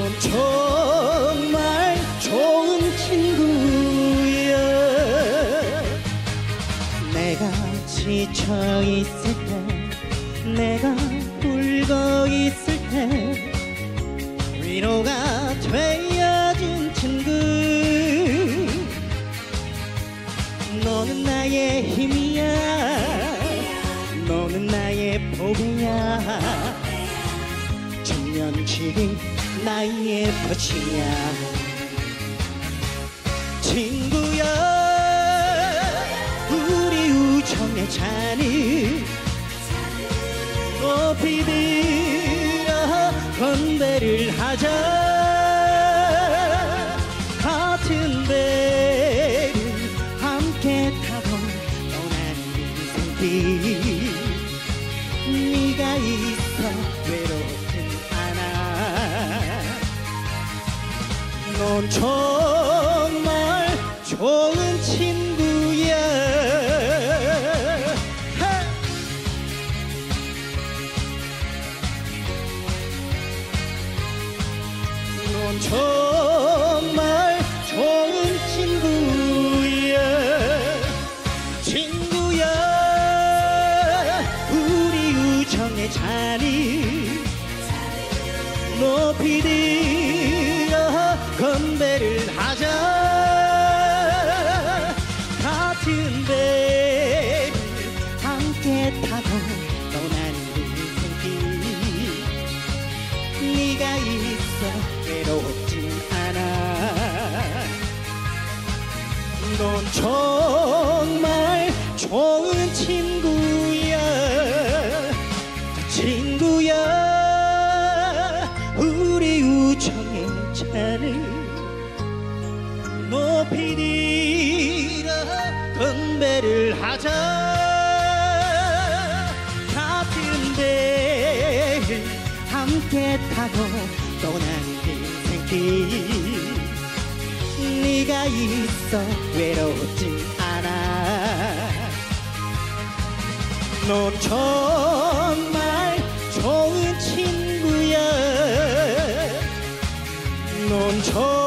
넌 정말 좋은 친구야. 내가 지쳐 있을 때, 내가 울고 있을 때 위로가 되어준 친구. 너는 나의 힘이야, 너는 나의 보배야. 천년치기 나의 벗이야. 친구야, 우리 우정의 잔을 높이 들어 건배를 하자. 같은 배를 함께 타고 떠나는 인생길. 네가 있어 외롭진 않아. 넌 정말 좋은 친구야. 넌 정말 좋은 친구야. 친구야, 우리 우정의 잔을 높이 들어 건배를 하자. 같은 배를 함께 타고 떠나는 인생길. 네가 있어 외롭진 않아. 넌 정말 좋은 친구야. 친구야, 우리 우정의 잔을 높이 들어 건배를 하자. 같은 배를 함께 타고 떠나는 인생길. 네가 있어 외롭진 않아. 넌 정말 좋은 친구야. 넌